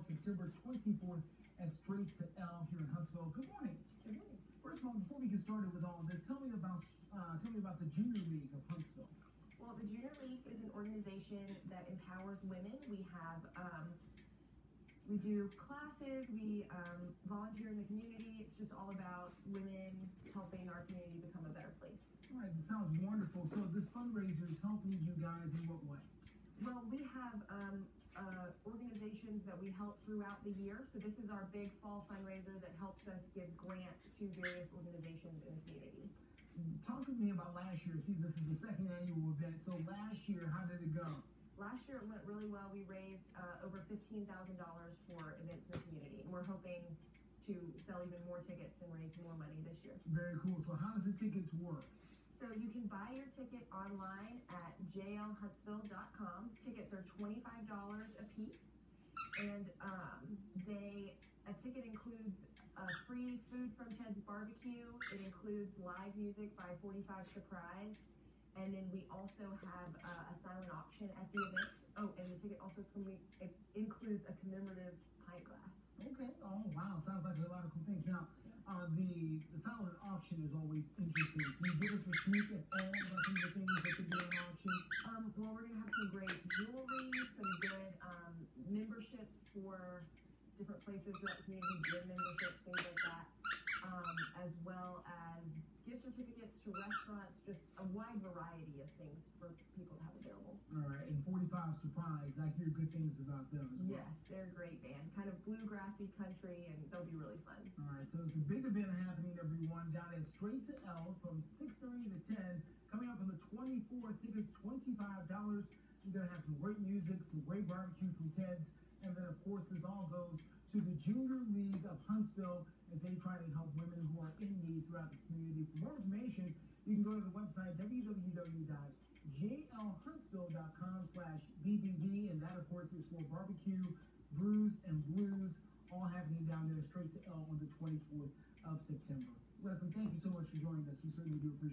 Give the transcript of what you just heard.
September 24th at Straight to L here in Huntsville. Good morning. Good morning. First of all, before we get started with all of this, tell me about the Junior League of Huntsville. Well, the Junior League is an organization that empowers women. We do classes, we volunteer in the community. It's just all about women helping our community become a better place. All right, that sounds wonderful. So this fundraiser is helping you guys in what way? Well, we have organizations that we help throughout the year. So this is our big fall fundraiser that helps us give grants to various organizations in the community. Talk to me about last year. See, this is the second annual event. So last year, how did it go? Last year it went really well. We raised over $15,000 for events in the community, and we're hoping to sell even more tickets and raise more money this year. Very cool. So how does the tickets work? So you can buy your ticket online at jlhuntsville.com. Tickets are $25 a piece, and a ticket includes free food from Ted's Barbecue. It includes live music by 45 Surprise, and then we also have a silent auction at the event. Oh, and the ticket also includes a commemorative pint glass. Okay. Oh, wow. Sounds like a lot of cool things. Now, the silent auction is always interesting. Can you give us a sneak at all about some of the things that could be on auction? Well, we're going to have some great jewelry, some good memberships for different places throughout the community, gym memberships, things like that, as well as gift certificates to restaurants, just a wide variety of things for people to have available. All right, and 45 Surprise, I hear good things about them as well. Yes, they're a great band, kind of bluegrassy country, and they'll be really fun. All right, so it's a big event happening, everyone, down at Straight to L from 6:30 to 10, coming up on the 24th. Tickets $25. You're going to have some great music, some great barbecue from Ted's, and then, of course, this all goes to the Junior League of Huntsville as they try to help women who are in need throughout this community. For more information, you can go to the website www.jlhuntsville.com/BBB, and that, of course, is for barbecue, brews, and blues, all happening down there Straight to L on the 24th of September. Leslie, thank you so much for joining us. We certainly do appreciate it.